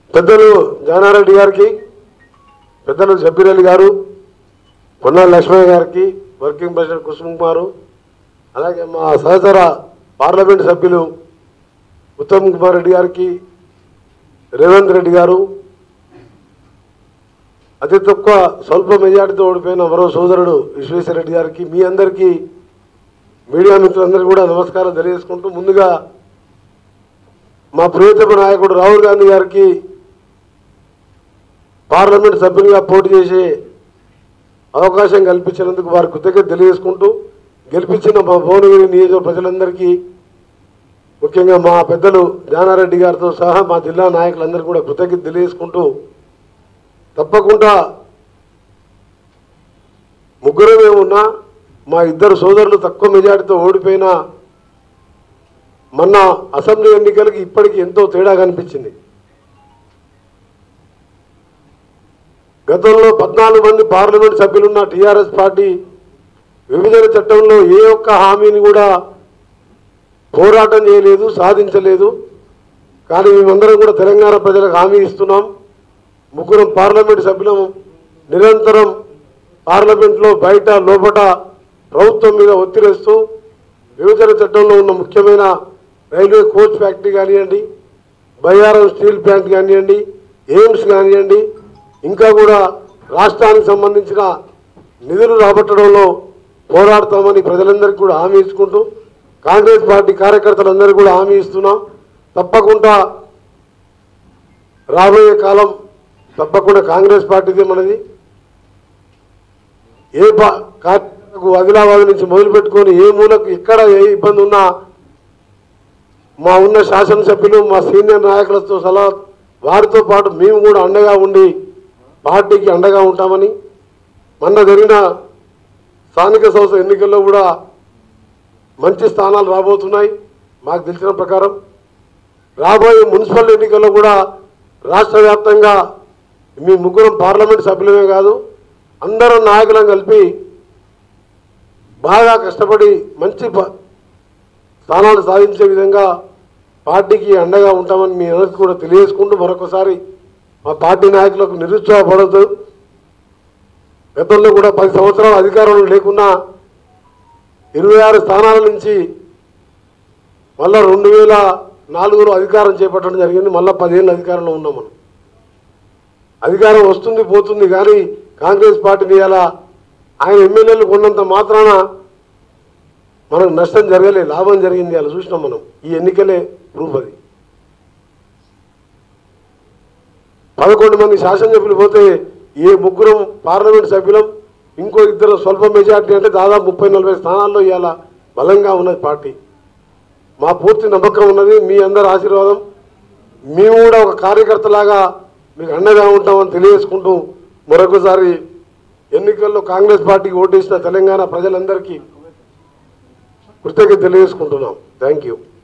పెద్దలు జానారెడ్డి గారికి, పెద్దలు షబ్బీర్ అలీ గారు, పొన్నాల లక్ష్మయ్య గారికి, వర్కింగ్ ప్రెసిడెంట్ కుసుమ్ కుమారు, అలాగే మా సహచర పార్లమెంట్ సభ్యులు ఉత్తమ్ కుమార్ రెడ్డి గారికి, రేవంత్ రెడ్డి గారు, అతి తక్కువ స్వల్ప మెజార్టీతో ఓడిపోయిన మరో సోదరుడు విశ్వేశ్వర రెడ్డి గారికి, మీ అందరికీ మీడియా మిత్రులందరికీ కూడా నమస్కారం తెలియజేసుకుంటూ, ముందుగా మా ప్రియతమ నాయకుడు రాహుల్ గాంధీ గారికి పార్లమెంట్ సభ్యునిగా పోటీ చేసే అవకాశం కల్పించినందుకు వారి కృతజ్ఞత తెలియజేసుకుంటూ, గెలిపించిన మా భువనగిరి నియోజక ప్రజలందరికీ, ముఖ్యంగా మా పెద్దలు జానారెడ్డి గారితో సహా మా జిల్లా నాయకులందరికీ కూడా కృతజ్ఞత తెలియజేసుకుంటూ, తప్పకుండా ముగ్గురమే ఉన్నా మా ఇద్దరు సోదరులు తక్కువ మెజార్టీతో ఓడిపోయినా మొన్న అసెంబ్లీ ఎన్నికలకి ఇప్పటికీ ఎంతో తేడా కనిపించింది. గతంలో 14 మంది పార్లమెంట్ సభ్యులున్న టీఆర్ఎస్ పార్టీ విభజన చట్టంలో ఏ ఒక్క హామీని కూడా పోరాటం చేయలేదు, సాధించలేదు. కానీ మేమందరం కూడా తెలంగాణ ప్రజలకు హామీ ఇస్తున్నాం. ముగ్గురం పార్లమెంట్ సభ్యులం నిరంతరం పార్లమెంట్లో బయట లోపల ప్రభుత్వం మీద ఒత్తిడిస్తూ విభజన చట్టంలో ఉన్న ముఖ్యమైన రైల్వే కోచ్ ఫ్యాక్టరీ కానివ్వండి, బయ్యారం స్టీల్ ప్లాంట్ కానివ్వండి, ఎయిమ్స్ కానివ్వండి, ఇంకా కూడా రాష్ట్రానికి సంబంధించిన నిధులు రాబట్టడంలో పోరాడతామని ప్రజలందరికీ కూడా హామీ ఇచ్చుకుంటూ, కాంగ్రెస్ పార్టీ కార్యకర్తలందరికీ కూడా హామీ ఇస్తున్నాం. తప్పకుండా రాబోయే కాలం తప్పకుండా కాంగ్రెస్ పార్టీదే మనది. ఏ కార్యకర్తకు ఆదిలాబాద్ నుంచి మొదలుపెట్టుకొని ఏ మూలకు ఎక్కడ ఏ ఇబ్బంది ఉన్నా మా ఉన్న శాసనసభ్యులు, మా సీనియర్ నాయకులతో సలహా వారితో పాటు మేము కూడా అండగా ఉండి పార్టీకి అండగా ఉంటామని, మొన్న జరిగిన స్థానిక సంస్థ ఎన్నికల్లో కూడా మంచి స్థానాలు రాబోతున్నాయి. మాకు తెలిసిన ప్రకారం రాబోయే మున్సిపల్ ఎన్నికల్లో కూడా రాష్ట్ర వ్యాప్తంగా మీ ముగ్గురం పార్లమెంట్ సభ్యులమే కాదు, అందరం నాయకులను కలిపి బాగా కష్టపడి మంచి స్థానాలు సాధించే విధంగా పార్టీకి అండగా ఉంటామని మీ అందరికీ కూడా తెలియజేసుకుంటూ, మరొకసారి మా పార్టీ నాయకులకు నిరుత్సాహపడద్దు. గతంలో కూడా 10 సంవత్సరాల అధికారంలో లేకున్నా 26 స్థానాల నుంచి మళ్ళా 2004లో అధికారం చేపట్టడం జరిగింది. మళ్ళీ 10 ఏళ్ళు అధికారంలో ఉన్నాం. మనం అధికారం వస్తుంది పోతుంది, కానీ కాంగ్రెస్ పార్టీని ఇలా ఆయన ఎమ్మెల్యేలు కొన్నంత మాత్రాన మనకు నష్టం జరగలే, లాభం జరిగింది. అలా చూసినాం మనం. ఈ ఎన్నికలే ప్రూఫ్. అది 11 మంది శాసనసభ్యులు పోతే ఏ ముగ్గురం పార్లమెంట్ సభ్యులం, ఇంకో ఇద్దరు స్వల్ప మెజార్టీ, అంటే దాదాపు 30-40 స్థానాల్లో ఇవాళ బలంగా ఉన్నది పార్టీ. మా పూర్తి నమ్మకం ఉన్నది, మీ అందరి ఆశీర్వాదం. మేము కూడా ఒక కార్యకర్తలాగా మీకు అండగా ఉంటామని తెలియజేసుకుంటూ, మరొకసారి ఎన్నికల్లో కాంగ్రెస్ పార్టీకి ఓటేసిన తెలంగాణ ప్రజలందరికీ కృతజ్ఞత తెలియజేసుకుంటున్నాం. Thank you.